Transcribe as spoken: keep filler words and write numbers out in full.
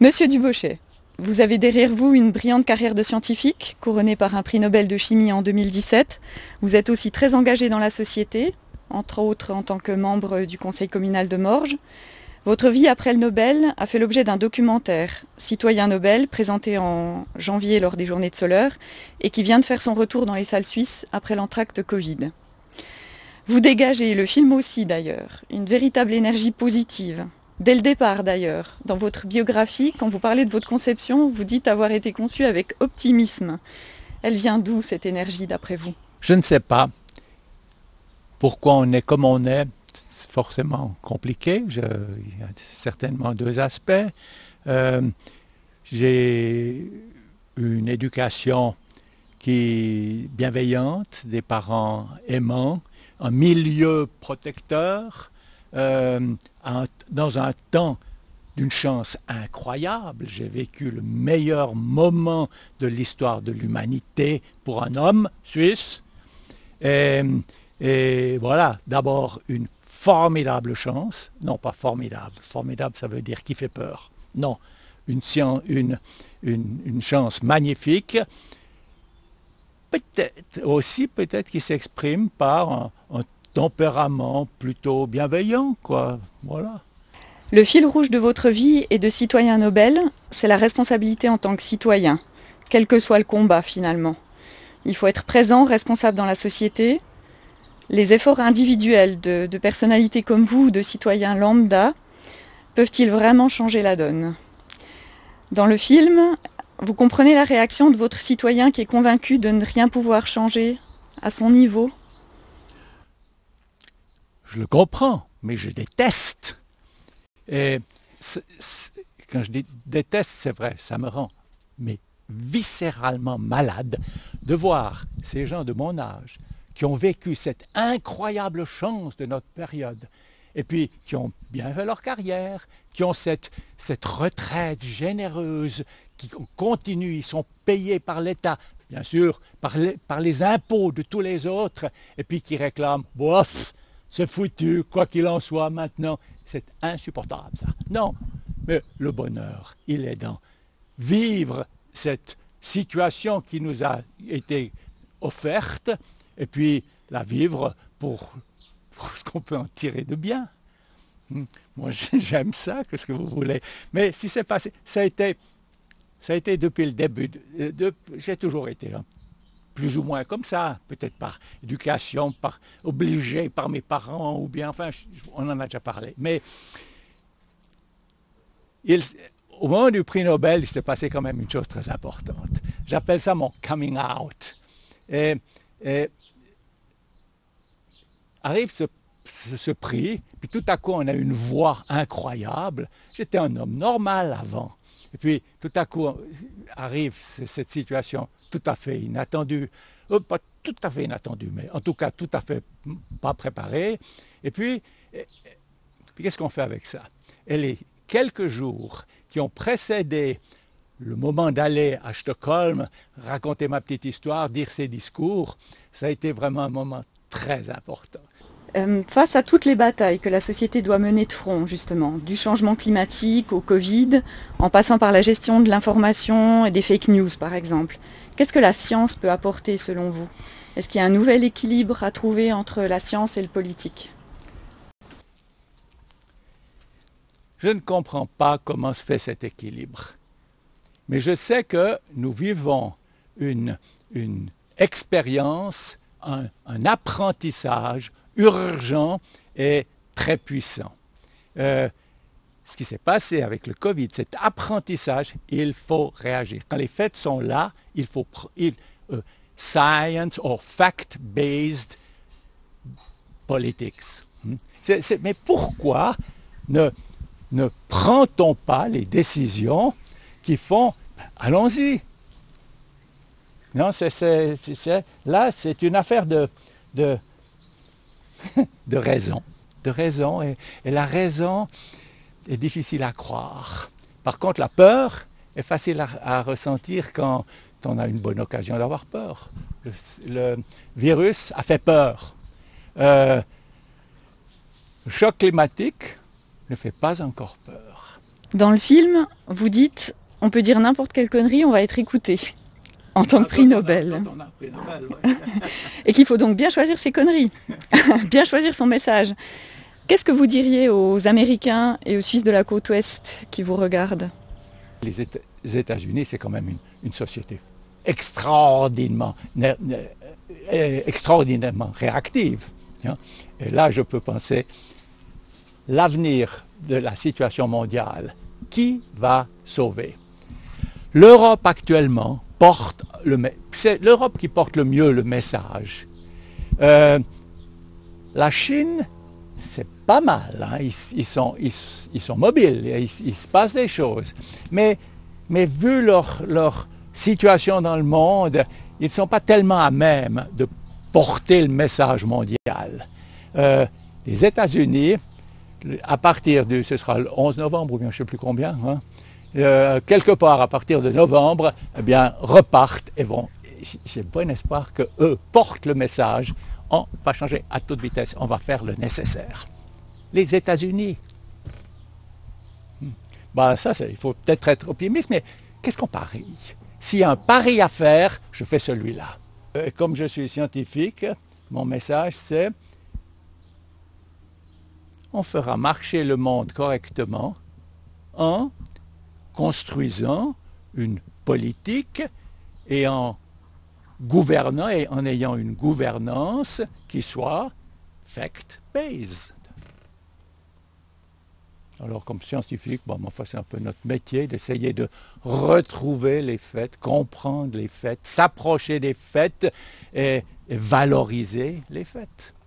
Monsieur Dubochet, vous avez derrière vous une brillante carrière de scientifique, couronnée par un prix Nobel de chimie en deux mille dix-sept. Vous êtes aussi très engagé dans la société, entre autres en tant que membre du conseil communal de Morges. Votre vie après le Nobel a fait l'objet d'un documentaire, Citoyen Nobel, présenté en janvier lors des Journées de Soleure, et qui vient de faire son retour dans les salles suisses après l'entracte Covid. Vous dégagez, et le film aussi d'ailleurs, une véritable énergie positive. Dès le départ d'ailleurs, dans votre biographie, quand vous parlez de votre conception, vous dites avoir été conçue avec optimisme. Elle vient d'où cette énergie d'après vous? Je ne sais pas pourquoi on est comme on est. C'est forcément compliqué. Je, il y a certainement deux aspects. Euh, j'ai une éducation qui est bienveillante, des parents aimants, un milieu protecteur, euh, un, dans un temps d'une chance incroyable. J'ai vécu le meilleur moment de l'histoire de l'humanité pour un homme suisse. Et, et voilà, d'abord une formidable chance, non pas formidable, formidable ça veut dire qui fait peur, non, une, une, une, une chance magnifique, peut-être aussi peut-être qui s'exprime par un, un tempérament plutôt bienveillant, quoi, voilà. Le fil rouge de votre vie et de citoyen Nobel, c'est la responsabilité en tant que citoyen, quel que soit le combat finalement. Il faut être présent, responsable dans la société. Les efforts individuels de, de personnalités comme vous, de citoyens lambda, peuvent-ils vraiment changer la donne? Dans le film, vous comprenez la réaction de votre citoyen qui est convaincu de ne rien pouvoir changer à son niveau? Je le comprends, mais je déteste. Et c'est, c'est, quand je dis déteste, c'est vrai, ça me rend mais viscéralement malade de voir ces gens de mon âge qui ont vécu cette incroyable chance de notre période, et puis qui ont bien fait leur carrière, qui ont cette, cette retraite généreuse, qui continue, ils sont payés par l'État, bien sûr, par les, par les impôts de tous les autres, et puis qui réclament, bof, c'est foutu, quoi qu'il en soit maintenant, c'est insupportable ça. Non, mais le bonheur, il est dans vivre cette situation qui nous a été offerte, et puis la vivre pour, pour ce qu'on peut en tirer de bien. Moi, j'aime ça, qu'est-ce que vous voulez. Mais si c'est passé, ça a été, ça a été depuis le début. De, de, j'ai toujours été hein, plus ou moins comme ça, peut-être par éducation, par obligé par mes parents, ou bien, enfin, on en a déjà parlé. Mais il, au moment du prix Nobel, il s'est passé quand même une chose très importante. J'appelle ça mon coming out. Et, et arrive ce, ce, ce prix, puis tout à coup on a une voix incroyable. J'étais un homme normal avant. Et puis tout à coup arrive cette situation tout à fait inattendue. Euh, pas tout à fait inattendue, mais en tout cas tout à fait pas préparée. Et puis, et, puis qu'est-ce qu'on fait avec ça? Et les quelques jours qui ont précédé le moment d'aller à Stockholm, raconter ma petite histoire, dire ces discours, ça a été vraiment un moment très important. Euh, face à toutes les batailles que la société doit mener de front, justement, du changement climatique au Covid, en passant par la gestion de l'information et des fake news, par exemple, qu'est-ce que la science peut apporter selon vous? Est-ce qu'il y a un nouvel équilibre à trouver entre la science et le politique? Je ne comprends pas comment se fait cet équilibre. Mais je sais que nous vivons une, une expérience, un, un apprentissage urgent et très puissant. Euh, ce qui s'est passé avec le Covid, cet apprentissage, il faut réagir. Quand les faits sont là, il faut il, euh, science or fact-based politics. C'est, c'est, mais pourquoi ne, ne prend-on pas les décisions qui font, allons-y. Non, c'est, c'est, c'est, là, c'est une affaire de, de, de raison. De raison, et, et la raison est difficile à croire. Par contre, la peur est facile à, à ressentir quand on a une bonne occasion d'avoir peur. Le, le virus a fait peur. Euh, le choc climatique ne fait pas encore peur. Dans le film, vous dites, on peut dire n'importe quelle connerie, on va être écouté en tant que prix Nobel. Et qu'il faut donc bien choisir ses conneries, bien choisir son message. Qu'est-ce que vous diriez aux Américains et aux Suisses de la côte ouest qui vous regardent? Les États-Unis, c'est quand même une, une société extraordinairement, extraordinairement réactive. Et là, je peux penser, l'avenir de la situation mondiale, qui va sauver? L'Europe actuellement porte le, c'est l'Europe qui porte le mieux le message. Euh, la Chine, c'est pas mal, hein? ils, ils, sont, ils, ils sont mobiles, il, il se passe des choses. Mais, mais vu leur, leur situation dans le monde, ils ne sont pas tellement à même de porter le message mondial. Euh, les États-Unis, à partir du, ce sera le onze novembre ou bien je ne sais plus combien, hein, euh, quelque part à partir de novembre, eh bien, repartent et vont, j'ai bon espoir qu'eux portent le message, on va changer à toute vitesse, on va faire le nécessaire. Les États-Unis, ben ça, il faut peut-être être optimiste, mais qu'est-ce qu'on parie? S'il y a un pari à faire, je fais celui-là. Euh, comme je suis scientifique, mon message c'est on fera marcher le monde correctement en construisant une politique et en gouvernant et en ayant une gouvernance qui soit fact-based. Alors comme scientifique, bon, enfin, c'est un peu notre métier d'essayer de retrouver les faits, comprendre les faits, s'approcher des faits et, et valoriser les faits.